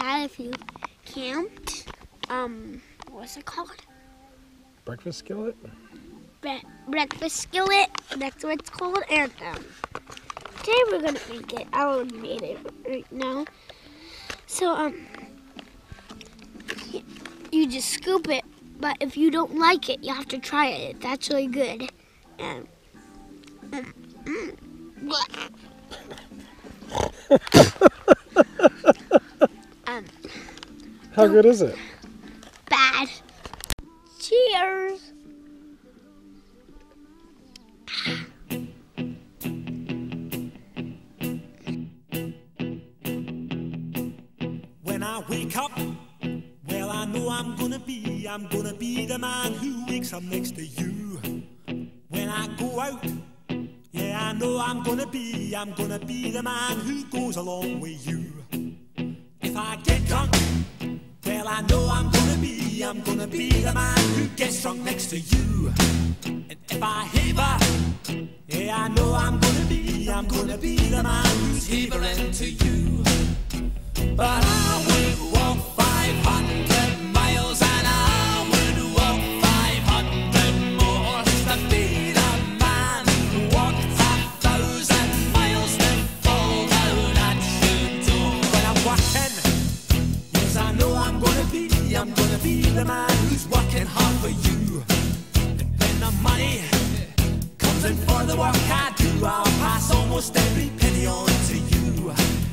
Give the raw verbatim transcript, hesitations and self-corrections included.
that if you camped. Um, what's it called? Breakfast skillet? Bre breakfast skillet. That's what it's called. And um, today we're gonna make it. I already made it right now. So um, you just scoop it. But if you don't like it, you have to try it. It's actually good. And um, mm, um, How good is it? Bad. Cheers. When I wake up, well, I know I'm gonna be, I'm gonna be the man who wakes up next to you. When I go out, yeah, I know I'm gonna be, I'm gonna be the man who goes along with you. If I get drunk, well, I know I'm gonna be, I'm gonna be the man who gets drunk next to you. And if I heaver, yeah, I know I'm gonna be, I'm gonna be the man who's heavering to you. But I would walk five hundred miles and I would walk five hundred more to be the man who walked a thousand miles to fall down at your door. When I'm working, yes, I know I'm gonna be, I'm gonna be the man who's working hard for you. And when the money comes in for the work I do, I'll pass almost every penny on to you.